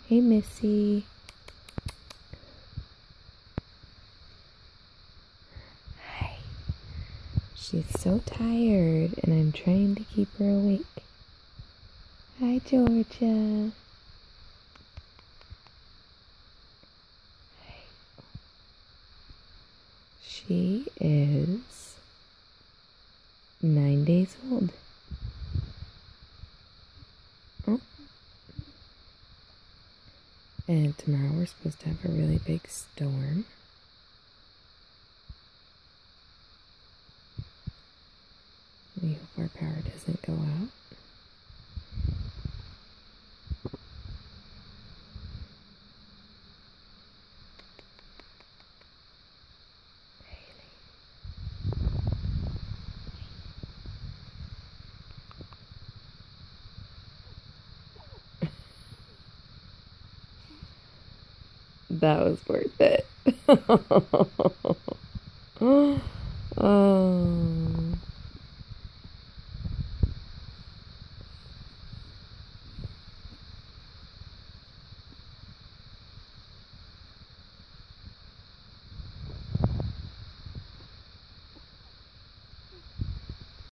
Hey, Missy. Hi. She's so tired, and I'm trying to keep her awake. Hi, Georgia. Hi. She is 9 days old. Oh. And tomorrow we're supposed to have a really big storm. We hope our power doesn't go out. That was worth it.